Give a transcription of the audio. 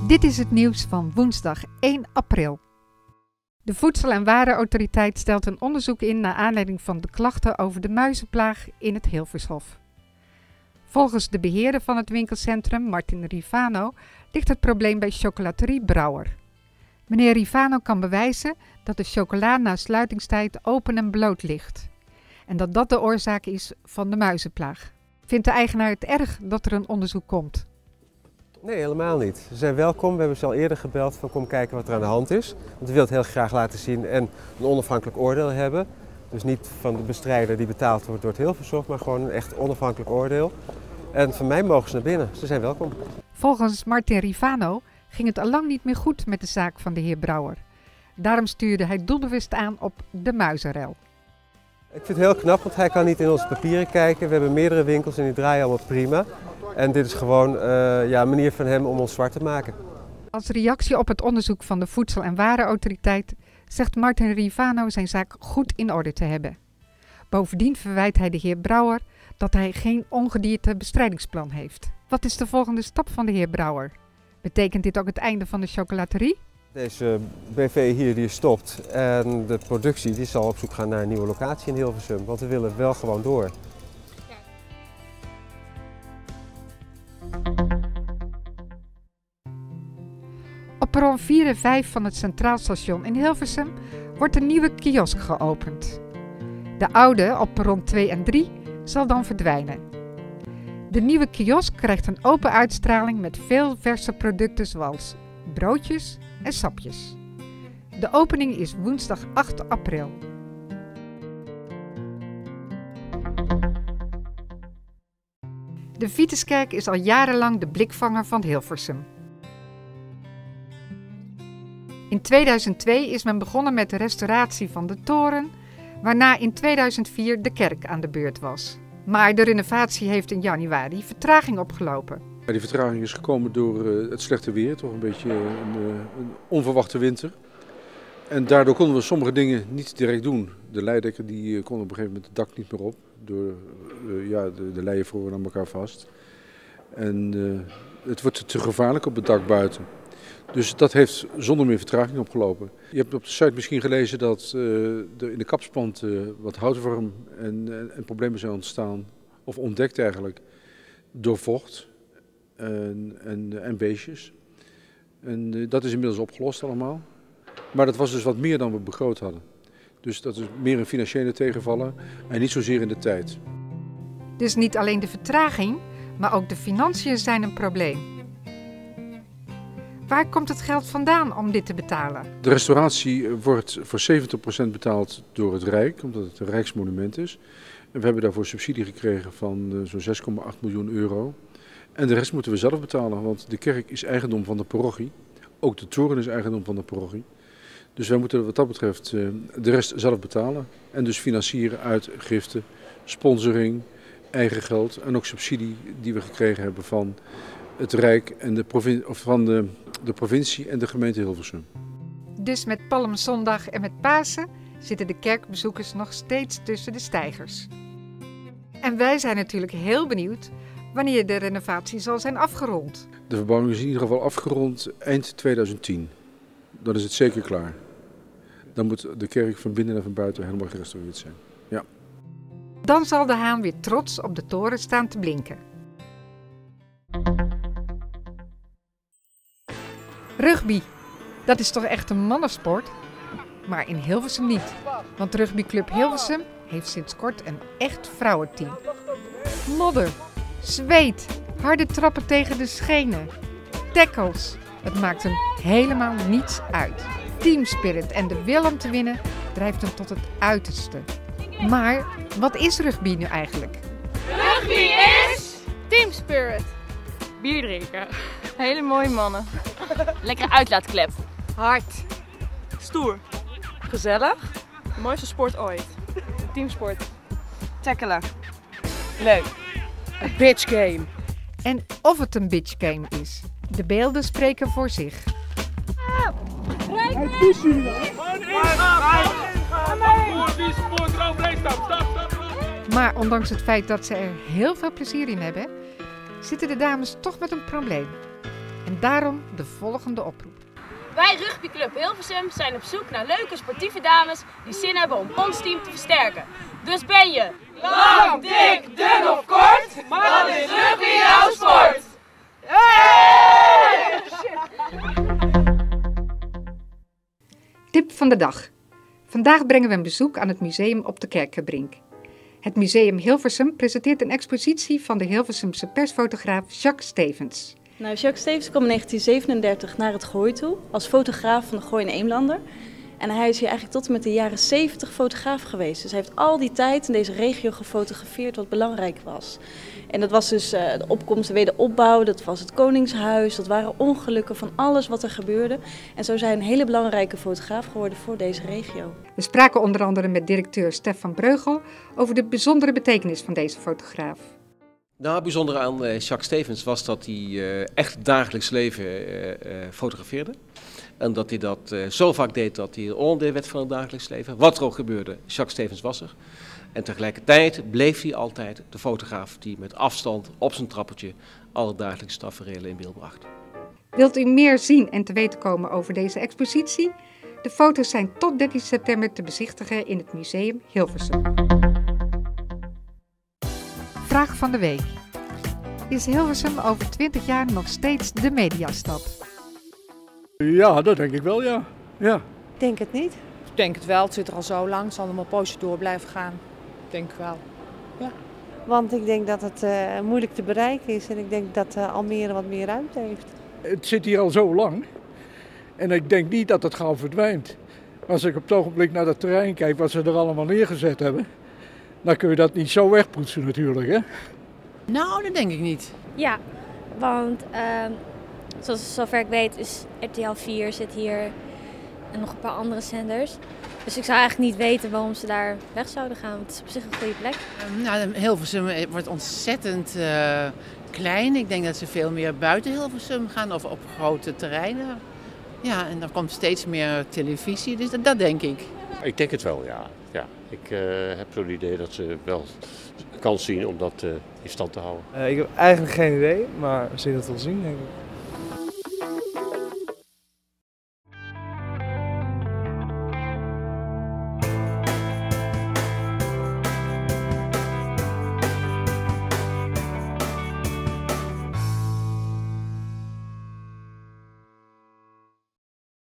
Dit is het nieuws van woensdag 1 april. De Voedsel- en Warenautoriteit stelt een onderzoek in naar aanleiding van de klachten over de muizenplaag in het Hilvershof. Volgens de beheerder van het winkelcentrum, Martin Rivano, ligt het probleem bij chocolaterie Brouwer. Meneer Rivano kan bewijzen dat de chocola na sluitingstijd open en bloot ligt. En dat dat de oorzaak is van de muizenplaag. Vindt de eigenaar het erg dat er een onderzoek komt? Nee, helemaal niet. Ze zijn welkom. We hebben ze al eerder gebeld van kom kijken wat er aan de hand is. Want we willen het heel graag laten zien en een onafhankelijk oordeel hebben. Dus niet van de bestrijder die betaald wordt door het Hilvershof, maar gewoon een echt onafhankelijk oordeel. En van mij mogen ze naar binnen. Ze zijn welkom. Volgens Martin Rivano ging het al lang niet meer goed met de zaak van de heer Brouwer. Daarom stuurde hij doelbewust aan op de muizenrel. Ik vind het heel knap, want hij kan niet in onze papieren kijken. We hebben meerdere winkels en die draaien allemaal prima. En dit is gewoon een manier van hem om ons zwart te maken. Als reactie op het onderzoek van de Voedsel- en Warenautoriteit zegt Martin Rivano zijn zaak goed in orde te hebben. Bovendien verwijt hij de heer Brouwer dat hij geen ongediertebestrijdingsplan heeft. Wat is de volgende stap van de heer Brouwer? Betekent dit ook het einde van de chocolaterie? Deze BV hier die stopt en de productie die zal op zoek gaan naar een nieuwe locatie in Hilversum. Want we willen wel gewoon door. Op perron 4 en 5 van het Centraal Station in Hilversum wordt een nieuwe kiosk geopend. De oude op perron 2 en 3 zal dan verdwijnen. De nieuwe kiosk krijgt een open uitstraling met veel verse producten zoals broodjes en sapjes. De opening is woensdag 8 april. De Vituskerk is al jarenlang de blikvanger van Hilversum. In 2002 is men begonnen met de restauratie van de toren, waarna in 2004 de kerk aan de beurt was. Maar de renovatie heeft in januari vertraging opgelopen. Die vertraging is gekomen door het slechte weer, toch een beetje een onverwachte winter. En daardoor konden we sommige dingen niet direct doen. De leidekker die kon op een gegeven moment het dak niet meer op. Door de leien vroegen aan elkaar vast. En het wordt te gevaarlijk op het dak buiten. Dus dat heeft zonder meer vertraging opgelopen. Je hebt op de site misschien gelezen dat er in de kapsplant wat houtworm en problemen zijn ontstaan. Of ontdekt eigenlijk door vocht en beestjes. En dat is inmiddels opgelost allemaal. Maar dat was dus wat meer dan we begroot hadden. Dus dat is meer een financiële tegenvaller en niet zozeer in de tijd. Dus niet alleen de vertraging, maar ook de financiën zijn een probleem. Waar komt het geld vandaan om dit te betalen? De restauratie wordt voor 70% betaald door het Rijk, omdat het een Rijksmonument is. En we hebben daarvoor subsidie gekregen van zo'n 6,8 miljoen euro. En de rest moeten we zelf betalen, want de kerk is eigendom van de parochie. Ook de toren is eigendom van de parochie. Dus wij moeten wat dat betreft de rest zelf betalen. En dus financieren uit giften, sponsoring, eigen geld en ook subsidie die we gekregen hebben van het Rijk en de provincie en de gemeente Hilversum. Dus met Palmzondag en met Pasen zitten de kerkbezoekers nog steeds tussen de steigers. En wij zijn natuurlijk heel benieuwd wanneer de renovatie zal zijn afgerond. De verbouwing is in ieder geval afgerond eind 2010. Dan is het zeker klaar. Dan moet de kerk van binnen en van buiten helemaal gerestaureerd zijn. Ja. Dan zal de haan weer trots op de toren staan te blinken. Rugby, dat is toch echt een mannensport? Maar in Hilversum niet, want rugbyclub Hilversum heeft sinds kort een echt vrouwenteam. Modder, zweet, harde trappen tegen de schenen, tackles. Het maakt hem helemaal niets uit. Teamspirit en de wil om te winnen drijft hem tot het uiterste. Maar wat is rugby nu eigenlijk? Rugby is teamspirit. Bier drinken. Hele mooie mannen. Lekkere uitlaatklep. Hard. Stoer. Gezellig. De mooiste sport ooit. Teamsport. Tackelen. Leuk. Een bitch game. En of het een bitch game is, de beelden spreken voor zich. Maar ondanks het feit dat ze er heel veel plezier in hebben, zitten de dames toch met een probleem. En daarom de volgende oproep. Wij Rugbyclub Hilversum zijn op zoek naar leuke sportieve dames die zin hebben om ons team te versterken. Dus ben je lang, dik, dun of kort, dan is rugby jouw sport! Hey! Tip van de dag. Vandaag brengen we een bezoek aan het museum op de Kerkenbrink. Het museum Hilversum presenteert een expositie van de Hilversumse persfotograaf Jacques Stevens. Nou, Jacques Stevens kwam in 1937 naar het Gooi toe als fotograaf van de Gooi en Eemlander. En hij is hier eigenlijk tot en met de jaren 70 fotograaf geweest. Dus hij heeft al die tijd in deze regio gefotografeerd wat belangrijk was. En dat was dus de opkomst, de wederopbouw, dat was het Koningshuis, dat waren ongelukken van alles wat er gebeurde. En zo zijn een hele belangrijke fotograaf geworden voor deze regio. We spraken onder andere met directeur Stefan Breugel over de bijzondere betekenis van deze fotograaf. Nou, het bijzondere aan Jacques Stevens was dat hij echt het dagelijks leven fotografeerde. En dat hij dat zo vaak deed dat hij een onderdeel werd van het dagelijks leven. Wat er ook gebeurde, Jacques Stevens was er. En tegelijkertijd bleef hij altijd de fotograaf die met afstand op zijn trappetje alle dagelijkse taferelen in beeld bracht. Wilt u meer zien en te weten komen over deze expositie? De foto's zijn tot 13 september te bezichtigen in het museum Hilversum. Vraag van de week. Is Hilversum over 20 jaar nog steeds de mediastad? Ja, dat denk ik wel, ja. Ik denk het niet. Ik denk het wel, het zit er al zo lang, het zal nog maar een poosje door blijven gaan. Ik denk wel, ja. Want ik denk dat het moeilijk te bereiken is en ik denk dat Almere wat meer ruimte heeft. Het zit hier al zo lang en ik denk niet dat het gauw verdwijnt. Als ik op het ogenblik naar dat terrein kijk wat ze er allemaal neergezet hebben, dan kun je dat niet zo wegpoetsen natuurlijk, hè? Nou, dat denk ik niet. Ja, want zover ik weet is RTL 4 zit hier en nog een paar andere zenders. Dus ik zou eigenlijk niet weten waarom ze daar weg zouden gaan. Het is op zich een goede plek. Hilversum wordt ontzettend klein. Ik denk dat ze veel meer buiten Hilversum gaan of op grote terreinen. Ja, en dan komt steeds meer televisie, dus dat denk ik. Ik denk het wel, ja. Ik heb zo'n idee dat ze wel kans zien om dat in stand te houden. Ik heb eigenlijk geen idee, maar we zullen het wel zien, denk ik.